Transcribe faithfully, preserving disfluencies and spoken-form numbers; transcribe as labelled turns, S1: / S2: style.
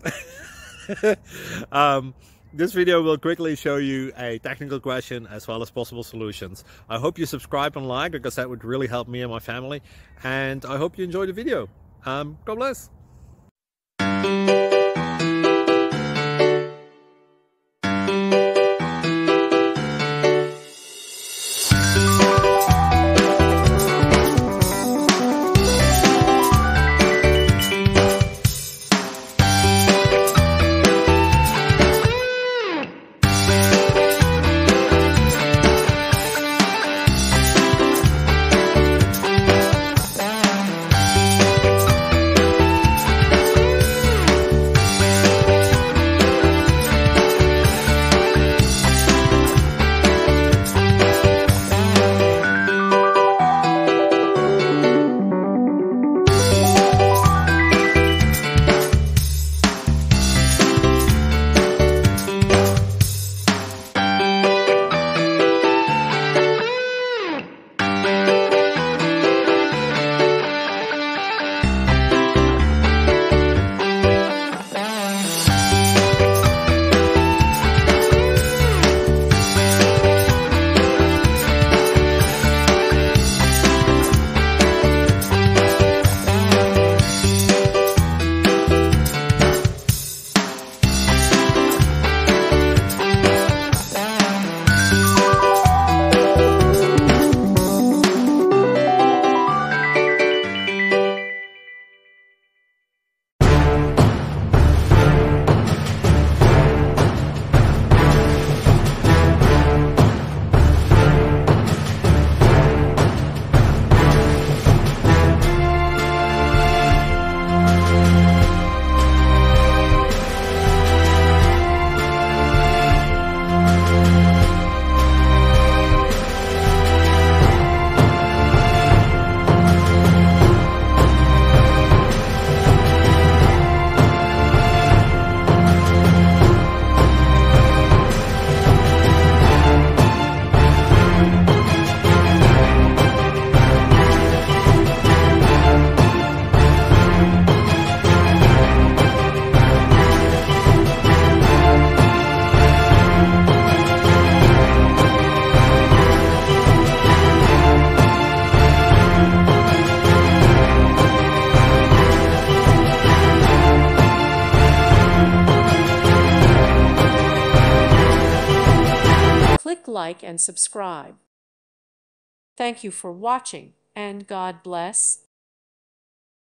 S1: um, this video will quickly show you a technical question as well as possible solutions. I hope you subscribe and like, because that would really help me and my family. And I hope you enjoy the video. Um, God bless.
S2: Click like and subscribe. Thank you for watching, and God bless.